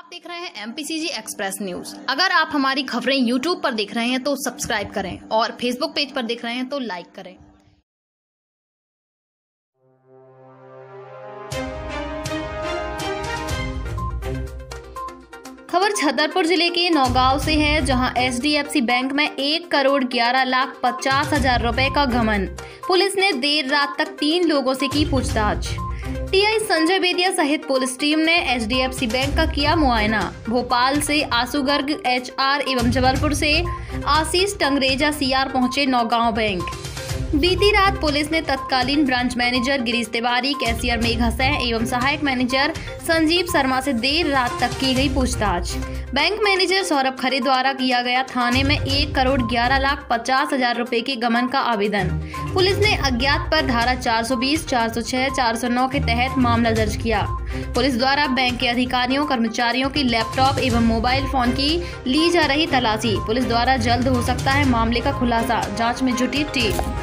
आप देख रहे हैं एमपीसीजी एक्सप्रेस न्यूज। अगर आप हमारी खबरें यूट्यूब पर देख रहे हैं तो सब्सक्राइब करें और फेसबुक पेज पर देख रहे हैं तो लाइक करें। खबर छतरपुर जिले के नौगांव से है, जहां एचडीएफसी बैंक में 1,11,50,000 रुपए का गबन। पुलिस ने देर रात तक 3 लोगों से की पूछताछ। टीआई संजय बेदिया सहित पुलिस टीम ने एचडीएफसी बैंक का किया मुआयना। भोपाल से आशु गर्ग एचआर एवं जबलपुर से आशीष टंगरेजा सीआर पहुंचे नौगांव बैंक। बीती रात पुलिस ने तत्कालीन branch manager Girish Tiwari, cashier Megha Sain एवं सहायक मैनेजर संजीव शर्मा से देर रात तक की गई पूछताछ। बैंक मैनेजर सौरभ खरे द्वारा किया गया थाने में 1,11,50,000 रुपए के गबन का आवेदन। पुलिस ने अज्ञात पर धारा 420, 406, 409 के तहत मामला दर्ज किया। पुलिस द्वारा बैंक के अधिकारियों कर्मचारियों की लैपटॉप एवं मोबाइल फोन की ली जा रही तलाशी। पुलिस द्वारा जल्द हो सकता है मामले का खुलासा। जांच में जुटी टीम।